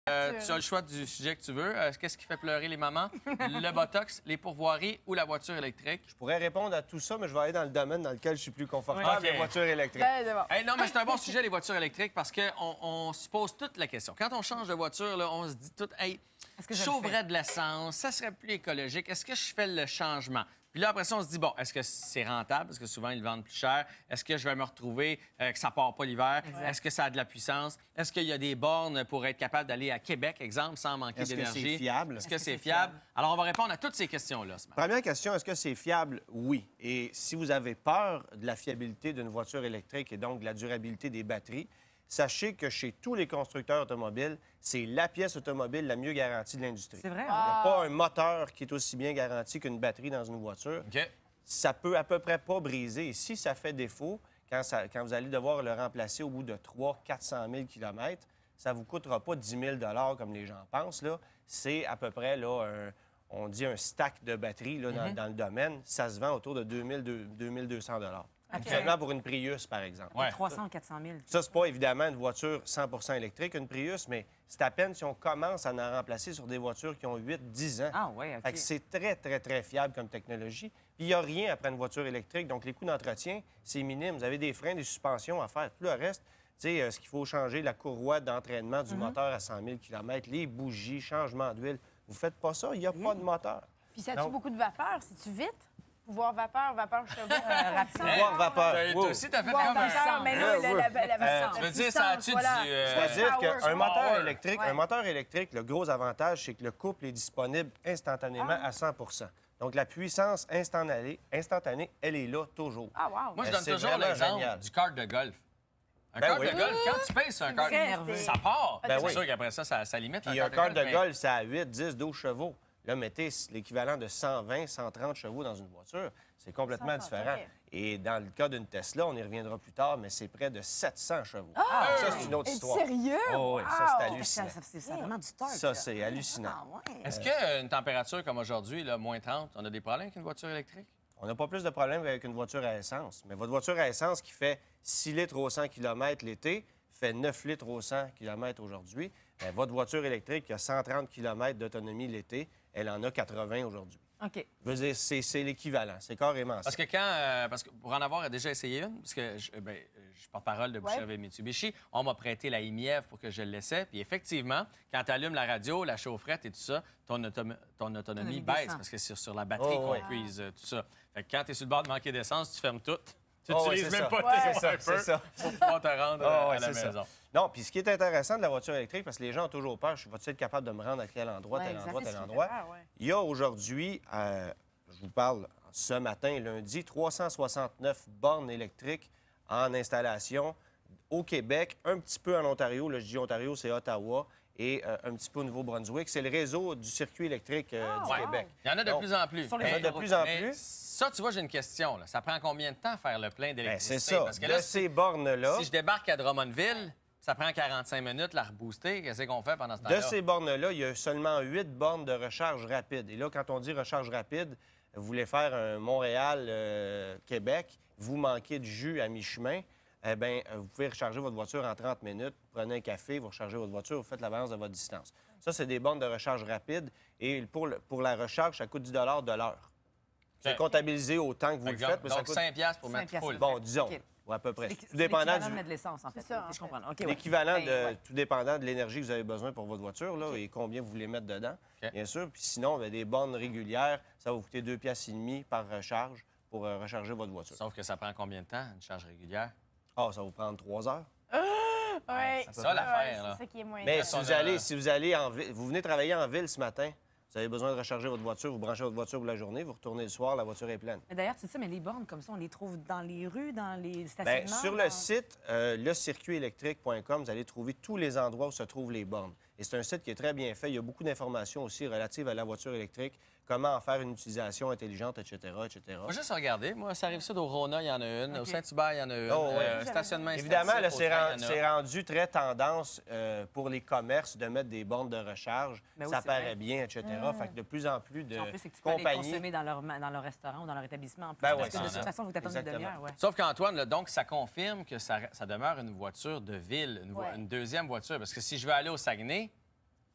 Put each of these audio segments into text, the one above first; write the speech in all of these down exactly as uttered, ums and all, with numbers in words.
Euh, tu as le choix du sujet que tu veux. Euh, Qu'est-ce qui fait pleurer les mamans? Le botox, les pourvoiries ou la voiture électrique? Je pourrais répondre à tout ça, mais je vais aller dans le domaine dans lequel je suis plus confortable, Oui. Okay. les voitures électriques. Ben, c'est bon. Hey, non, mais c'est un bon sujet, les voitures électriques, parce qu'on on se pose toute la question. Quand on change de voiture, là, on se dit tout, hey, Est-ce que je je le sauverais fais? de l'essence, ça serait plus écologique. Est-ce que je fais le changement? Puis là, après ça, on se dit, bon, est-ce que c'est rentable? Parce que souvent, ils le vendent plus cher. Est-ce que je vais me retrouver euh, que ça part pas l'hiver? Est-ce que ça a de la puissance? Est-ce qu'il y a des bornes pour être capable d'aller à Québec, exemple, sans manquer Est-ce que d'énergie? c'est fiable? Est-ce que c'est fiable? Alors, on va répondre à toutes ces questions-là ce matin. Première question, est-ce que c'est fiable? Oui. Et si vous avez peur de la fiabilité d'une voiture électrique et donc de la durabilité des batteries, sachez que chez tous les constructeurs automobiles, c'est la pièce automobile la mieux garantie de l'industrie. C'est vrai? Il n'y a pas un moteur qui est aussi bien garanti qu'une batterie dans une voiture. OK. Ça peut à peu près pas briser. Et si ça fait défaut, quand, ça- quand vous allez devoir le remplacer au bout de trois cents à quatre cent mille kilomètres, ça ne vous coûtera pas dix mille comme les gens pensent. Là. C'est à peu près, là, un- on dit un stack de batterie là, dans, dans le domaine. Ça se vend autour de deux mille deux cents Seulement pour une Prius, par exemple. Ouais. trois cents ou quatre cent mille. Ça, c'est pas évidemment une voiture cent pour cent électrique, une Prius, mais c'est à peine si on commence à en remplacer sur des voitures qui ont huit dix ans. Ah oui, OK. Fait que c'est très, très, très fiable comme technologie. Puis il n'y a rien après une voiture électrique, donc les coûts d'entretien, c'est minime. Vous avez des freins, des suspensions à faire. Tout le reste, tu sais, euh, ce qu'il faut changer, la courroie d'entraînement du moteur à cent mille kilomètres, les bougies, changement d'huile. Vous faites pas ça, il n'y a pas de moteur. Puis ça tue Donc- beaucoup de vapeur? C'est-tu vite? Pouvoir vapeur, vapeur chevaux. Euh, rapide. Pouvoir vapeur. Toi Wow. aussi, t'as fait Pouvoir comme un... vapeur, mais là, Ouais, la, ouais. la, la, la, Euh, la tu veux dire, puissance, ça a-tu voilà. du, euh, C'est-à-dire Power. qu'un moteur Power. électrique, Ouais. un moteur électrique, le gros avantage, c'est que le couple est disponible instantanément Ah. à cent pour cent. Donc, la puissance instantanée, instantanée, elle est là toujours. Ah, wow. Moi, je Euh, donne c'est toujours vraiment l'exemple génial. du kart de golf. Un Ben kart oui. de golf, quand tu pèses sur un kart, vrai, nerveux. c'est- ça part. Ben c'est oui. sûr qu'après ça, ça, ça limite. Puis un kart quart de mais- golf, c'est à huit, dix, douze chevaux. Là, mettez l'équivalent de cent vingt, cent trente chevaux dans une voiture. C'est complètement cent trente, différent. OK. Et dans le cas d'une Tesla, on y reviendra plus tard, mais c'est près de sept cents chevaux. Ah! Ça, c'est une autre Es-tu histoire. sérieux? Oh, oui, ça, c'est Wow! Ça, hallucinant. ça, c'est ça a vraiment du torque. Ça, là. c'est hallucinant. Ah ouais. Est-ce qu'une température comme aujourd'hui, là, moins trente, on a des problèmes avec une voiture électrique? On n'a pas plus de problème qu'avec une voiture à essence. Mais votre voiture à essence qui fait six litres au cent kilomètres l'été fait neuf litres au cent kilomètres aujourd'hui. Bien, votre voiture électrique qui a cent trente kilomètres d'autonomie l'été, elle en a quatre-vingts aujourd'hui. OK. Je veux dire, c'est c'est l'équivalent. C'est carrément ça. Parce que quand, euh, parce que pour en avoir déjà essayé une, parce que je, ben, je suis porte-parole de Boucherville Mitsubishi, on m'a prêté la I M I E F pour que je le laisse. Puis effectivement, quand tu allumes la radio, la chaufferette et tout ça, ton, autom- ton autonomie Autonomie baisse descend. parce que c'est sur la batterie Oh, qu'on ouais. puise euh, tout ça. Fait que quand tu es sur le bord de manquer d'essence, tu fermes tout. Tu Oh, ouais, n'utilises c'est même ça. pas Ouais. tes C'est ça, wipers c'est ça. pour pouvoir te rendre Ah euh, ouais, à la c'est ça. maison. Non, puis ce qui est intéressant de la voiture électrique, parce que les gens ont toujours peur, je vais être capable de me rendre à tel endroit, Ouais, tel exact. endroit, C'est tel ce qui endroit. fait peur, ouais. Il y a aujourd'hui, euh, je vous parle ce matin, lundi, trois cent soixante-neuf bornes électriques en installation au Québec, un petit peu en Ontario. Là, je dis Ontario, c'est Ottawa, et euh, un petit peu au Nouveau-Brunswick. C'est le réseau du circuit électrique euh, du Ouais. Québec. Il y en a de Donc, plus en plus. Sur les Il y en a de autoroutes. plus en Mais plus. ça, tu vois, j'ai une question. Là. Ça prend combien de temps à faire le plein Ben, d'électricité? c'est ça. Parce que de là, ces bornes-là, si je débarque à Drummondville, ça prend quarante-cinq minutes la rebooster. Qu'est-ce qu'on fait pendant ce de temps-là? ces bornes-là, il y a seulement huit bornes de recharge rapide. Et là, quand on dit recharge rapide, vous voulez faire un Montréal-Québec, vous manquez de jus à mi-chemin, eh bien, vous pouvez recharger votre voiture en trente minutes. Vous prenez un café, vous rechargez votre voiture, vous faites la balance de votre distance. Ça, c'est des bornes de recharge rapide. Et pour, le- pour la recharge, ça coûte dix de l'heure. C'est OK. comptabilisé au temps que vous le Donc, faites, mais ça donc coûte... cinq piastres pour cinq mettre piastres. full. Bon, disons, OK. ou à peu près. C'est Tout c'est dépendant l'équivalent du... de mettre de l'essence, en fait. ça, en Je fait. comprends. OK, ouais. L'équivalent Ben, de ouais. tout dépendant de l'énergie que vous avez besoin pour votre voiture là, et combien vous voulez mettre dedans, OK. bien sûr. Puis sinon, ben, des bornes régulières, ça va vous coûter deux piastres et demi par recharge pour euh, recharger votre voiture. Sauf que ça prend combien de temps, une charge régulière? Ah, ça va vous prendre trois heures. Oui. C'est ça l'affaire, Ouais, là. c'est ça qui est moins. Mais Quand si on vous a- allez, si vous allez en ville, vous venez travailler en ville ce matin, vous avez besoin de recharger votre voiture, vous branchez votre voiture pour la journée, vous retournez le soir, la voiture est pleine. Mais d'ailleurs, c'est ça, mais les bornes comme ça, on les trouve dans les rues, dans les Bien, stationnements? sur dans- le site euh, le circuit électrique point com, vous allez trouver tous les endroits où se trouvent les bornes. Et c'est un site qui est très bien fait. Il y a beaucoup d'informations aussi relatives à la voiture électrique, comment en faire une utilisation intelligente, et cetera, et cetera. Faut juste regarder. Moi, ça arrive ça au Rona, il y en a une. Au OK. Saint-Hubert, il y en a une. Oh, ouais. Euh, stationnement Évidemment, là, incitatif, c'est au train, ren- il y en a. c'est rendu très tendance euh, pour les commerces de mettre des bornes de recharge. Ben oui, ça c'est paraît vrai. bien, et cetera. Fait que de plus en plus de En plus, c'est que tu peux aller compagnies... consommer dans leur, ma- dans leur restaurant ou dans leur établissement. En plus, Ben parce ouais, que de c'est toute ça. façon, vous t'attendez une Exactement. demi-heure. Ouais. Sauf qu'Antoine, là, donc, ça confirme que ça, ça demeure une voiture de ville, une, vo- Ouais. une deuxième voiture. Parce que si je veux aller au Saguenay,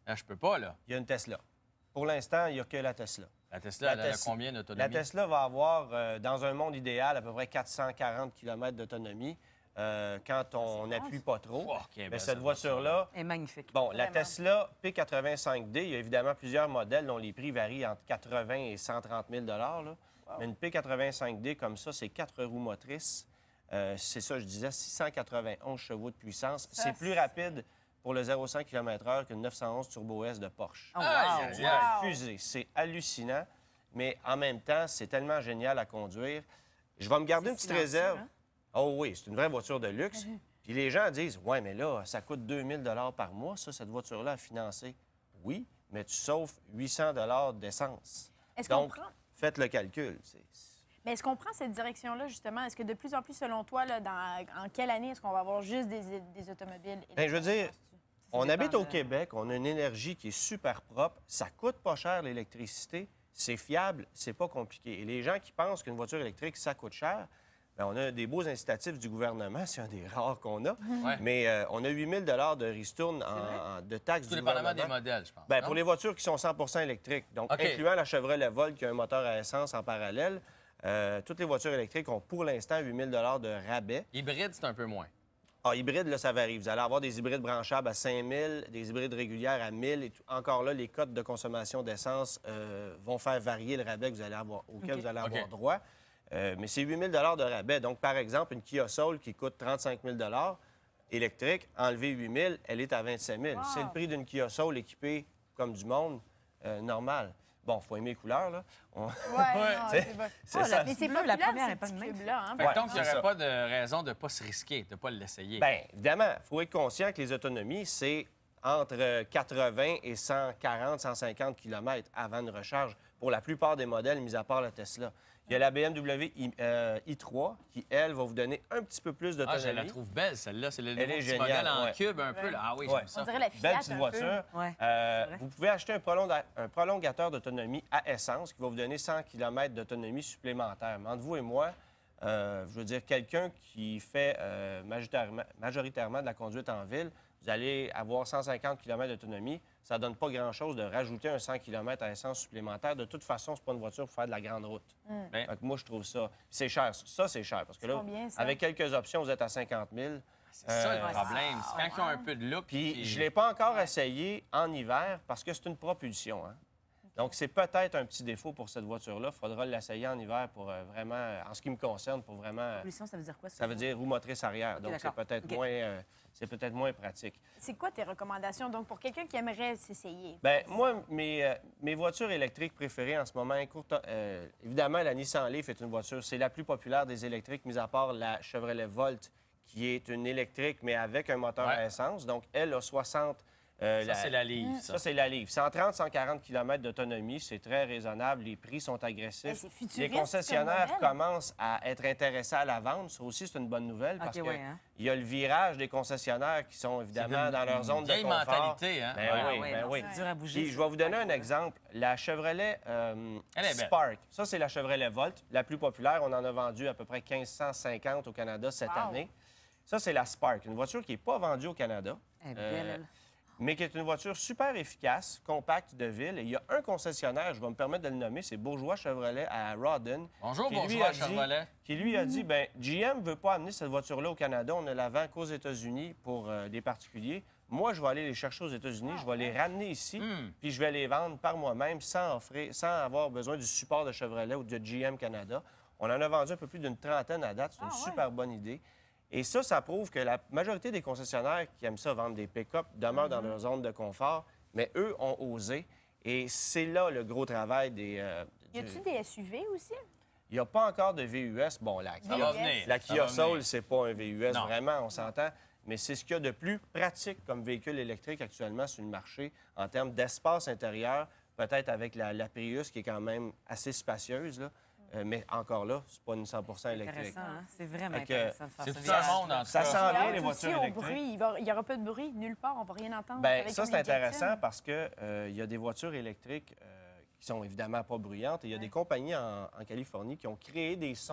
Là, je peux pas, là. Il y a une Tesla. Pour l'instant, il n'y a que la Tesla. La Tesla, La elle a Tesla- combien La d'autonomie? Tesla va avoir, euh, dans un monde idéal, à peu près quatre cent quarante kilomètres d'autonomie euh, quand on n'appuie pas trop. Oh, ok, Mais ben, cette ça voiture-là, Elle est magnifique. bon, la Vraiment. Tesla P quatre-vingt-cinq D, il y a évidemment plusieurs modèles dont les prix varient entre quatre-vingts et cent trente mille là. Mais une P quatre-vingt-cinq D comme ça, c'est quatre roues motrices. Euh, c'est ça, je disais, six cent quatre-vingt-onze chevaux de puissance. Ça, C'est plus c'est- rapide pour le zéro cinq kilomètres heure qu'une neuf cent onze Turbo S de Porsche. Oh, wow. Aïe, aïe, C'est aïe. une fusée. C'est hallucinant, mais en même temps, c'est tellement génial à conduire. Je vais me garder C'est une petite silencieux, réserve. hein? Oh oui, c'est une vraie voiture de luxe. Puis les gens disent, ouais, mais là, ça coûte deux mille par mois, ça, cette voiture-là à financer. Oui, mais tu sauves huit cents d'essence. Est-ce qu'on Donc, prend... faites le calcul. C'est- Mais est-ce qu'on prend cette direction-là, justement? Est-ce que de plus en plus, selon toi, là, dans... en quelle année est-ce qu'on va avoir juste des, des automobiles Bien, je veux dire, électriques? On dépend habite au de- Québec, on a une énergie qui est super propre, ça coûte pas cher l'électricité, c'est fiable, c'est pas compliqué. Et les gens qui pensent qu'une voiture électrique, ça coûte cher, bien, on a des beaux incitatifs du gouvernement, c'est un des rares qu'on a, Ouais. mais euh, on a huit mille de ristourne en, en- de taxes Tout du dépendamment gouvernement. des modèles, je pense. Bien, non? pour les voitures qui sont cent pour cent électriques, donc OK. incluant la Chevrolet Volt qui a un moteur à essence en parallèle, euh, toutes les voitures électriques ont pour l'instant huit mille de rabais. Hybride, c'est un peu moins. Ah, hybride, là, ça varie. Vous allez avoir des hybrides branchables à cinq mille, des hybrides régulières à mille. Et tout. Encore là, les codes de consommation d'essence euh, vont faire varier le rabais que vous allez avoir, auquel OK. vous allez avoir OK. droit. Euh, mais c'est huit mille de rabais. Donc, par exemple, une Kia Soul qui coûte trente-cinq mille électrique, enlever huit mille, elle est à vingt-cinq mille. Wow. C'est le prix d'une Kia Soul équipée comme du monde, euh, normal. Bon, il faut aimer les couleurs, là. On- Ouais, Ouais, non, c'est- c'est pas... c'est Oh, ça. la Mais c'est Bleue, pas la populaire, première ce est pas petit de même. cube-là, hein? Fait par que donc, il c'est n'y ça. aurait pas de raison de ne pas se risquer, de ne pas l'essayer. Bien, évidemment, il faut être conscient que les autonomies, c'est entre quatre-vingts et cent quarante, cent cinquante kilomètres avant une recharge pour la plupart des modèles, mis à part la Tesla. Il y a la B M W i, euh, i trois qui, elle, va vous donner un petit peu plus Ah, je d'autonomie. la trouve belle, celle-là. C'est le Elle nouveau est petit géniale, modèle en ouais. cube un peu. Là. Ah oui, Ouais. j'aime ça. On dirait la Fiat Belle petite un peu. voiture. Ouais, Euh, c'est vrai. vous pouvez acheter un, prolonga- un prolongateur d'autonomie à essence qui va vous donner cent kilomètres d'autonomie supplémentaire. Mais entre vous et moi, euh, je veux dire, quelqu'un qui fait euh, majoritairement, majoritairement de la conduite en ville, vous allez avoir cent cinquante kilomètres d'autonomie. Ça ne donne pas grand-chose de rajouter un cent kilomètres à essence supplémentaire. De toute façon, ce n'est pas une voiture pour faire de la grande route. Ben, Fait que moi, je trouve ça... C'est cher. Ça, c'est cher. Parce que là, combien, ça? avec quelques options, vous êtes à cinquante mille. c'est ça Euh, le problème. C'est quand ils ont un peu de look. Puis je ne l'ai pas encore essayé en hiver parce que c'est une propulsion. Hein? Donc, c'est peut-être un petit défaut pour cette voiture-là. Il faudra l'essayer en hiver pour euh, vraiment, en ce qui me concerne, pour vraiment... euh, Pollution, ça veut dire quoi? ça veut dire roue motrice arrière. Donc, c'est d'accord. peut-être OK. moins, euh, c'est peut-être moins pratique. C'est quoi tes recommandations? Donc, pour quelqu'un qui aimerait s'essayer. Bien, moi, mes, euh, mes voitures électriques préférées en ce moment, courte, euh, évidemment, la Nissan Leaf est une voiture, c'est la plus populaire des électriques, mis à part la Chevrolet Volt, qui est une électrique, mais avec un moteur Ouais. à essence. Donc, elle a soixante... euh, Ça, c'est la livre, ça. Ça, c'est la livre. cent trente, cent quarante kilomètres d'autonomie, c'est très raisonnable. Les prix sont Ben, agressifs. c'est futuriste Les comme concessionnaires modèle. commencent à être intéressés à la vente. Ça aussi, c'est une bonne nouvelle parce OK, que ouais, hein? il y a le virage des concessionnaires qui sont évidemment une- dans leur zone une de vieille confort. mentalité, hein? Ben Ouais. oui, Ah ouais, ben non, oui. c'est dur à bouger. Puis, je ça. vais vous donner un exemple. La Chevrolet euh, Elle est belle. Spark. Ça, c'est la Chevrolet Volt, la plus populaire. On en a vendu à peu près mille cinq cent cinquante au Canada cette Wow. année. Ça, c'est la Spark, une voiture qui n'est pas vendue au Canada. Elle est Euh, belle, elle. mais qui est une voiture super efficace, compacte de ville. Et il y a un concessionnaire, je vais me permettre de le nommer, c'est Bourgeois Chevrolet à Rawdon. Bonjour, qui lui bonjour, a dit- Chevrolet. Qui lui a dit, ben G M ne veut pas amener cette voiture-là au Canada, on ne la vend qu'aux États-Unis pour euh, des particuliers. Moi, je vais aller les chercher aux États-Unis, je vais les ramener ici, Hmm. puis je vais les vendre par moi-même sans offrir, sans avoir besoin du support de Chevrolet ou de G M Canada. On en a vendu un peu plus d'une trentaine à date, c'est une Ah, ouais. super bonne idée. Et ça, ça prouve que la majorité des concessionnaires qui aiment ça vendre des pick-up demeurent dans leur zone de confort, mais eux ont osé. Et c'est là le gros travail des... euh, Y du- a-tu des S U V aussi? Il n'y a pas encore de V U S. Bon, la Ça Kia, va venir. la Ça Kia va Soul, venir. c'est pas un V U S, Non. vraiment, on s'entend. Mais c'est ce qu'il y a de plus pratique comme véhicule électrique actuellement sur le marché en termes d'espace intérieur, peut-être avec la, la Prius qui est quand même assez spacieuse, là. Euh, mais encore là, c'est pas une cent pour cent électrique. Intéressant, hein? C'est vraiment Fait que intéressant de faire C'est ça. tout un monde, en tout Ça cas. sent bien J'ai les hâte aussi voitures au électriques. bruit. Il va- il n'y aura pas de bruit nulle part. On va rien entendre. Bien, avec ça, comme c'est les intéressant Jetsons. parce qu'il y a des voitures électriques euh, qui sont évidemment pas bruyantes et il y a des compagnies en, en Californie qui ont créé des sons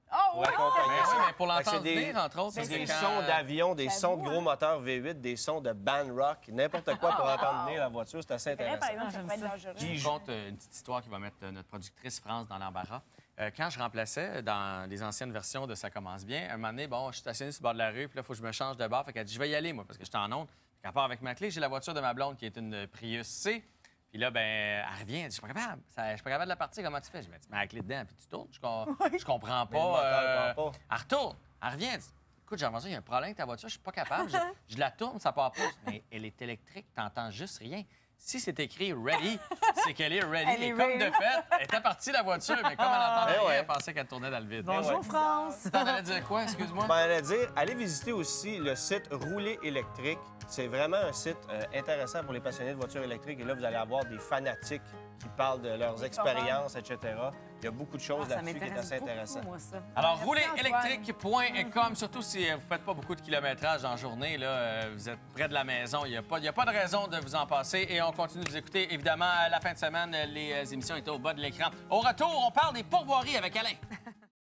Oh, pour ouais. accompagner Mais ça. oui, mais pour Fait que l'entendre c'est des- venir, entre autres, C'est c'est des quand- sons d'avion, des sons de J'avoue, gros hein. moteurs V huit, des sons de band rock, n'importe quoi pour entendre venir la voiture. C'est assez C'est vrai, par intéressant. exemple, ça j'aime pourrait être ça. dangereux. Puis, Je vous conte euh, une petite histoire qui va mettre euh, notre productrice France dans l'embarras. Euh, quand je remplaçais dans les anciennes versions de Ça commence bien, un moment donné, bon, je suis stationné sur le bord de la rue, puis là, il faut que je me change de bord. Fait qu'elle dit, je vais y aller, moi, parce que j'étais en onde. À part avec ma clé, j'ai la voiture de ma blonde qui est une Prius C. Puis là, ben, elle revient, elle dit, je suis pas capable. Ça- Je suis pas capable de la partir. Comment tu fais? Je me dis, mets la clé dedans, puis tu tournes. Je, com- je comprends Mais le moteur, pas. euh, il part pas. Elle retourne. Elle revient. Elle dit, écoute, j'ai l'impression qu'il y a un problème avec ta voiture, je suis pas capable. Je, je la tourne, ça part pas. Mais elle est électrique, t'entends juste rien. Si c'est écrit ready, c'est qu'elle est ready. Elle est Et comme de ready. fait, elle était partie la voiture, mais comme elle entendait Ben rien, ouais. elle pensait qu'elle tournait dans le vide. Bonjour, ouais. France. T'en allais dire quoi, excuse-moi? Ben, allait dire, allez visiter aussi le site Rouler électrique. C'est vraiment un site euh, intéressant pour les passionnés de voitures électriques. Et là, vous allez avoir des fanatiques qui parlent de leurs expériences, et cetera. Il y a beaucoup de choses Ah, ça là-dessus qui est m'intéresse assez beaucoup, intéressant. moi, ça. Alors, Merci, rouler Antoine. électrique point com, surtout si euh, vous ne faites pas beaucoup de kilométrage en journée, là, euh, vous êtes près de la maison, il n'y a, pas- il y a pas de raison de vous en passer. Et on continue de vous écouter. Évidemment, à la fin de semaine, les euh, émissions étaient au bas de l'écran. Au retour, on parle des pourvoiries avec Alain.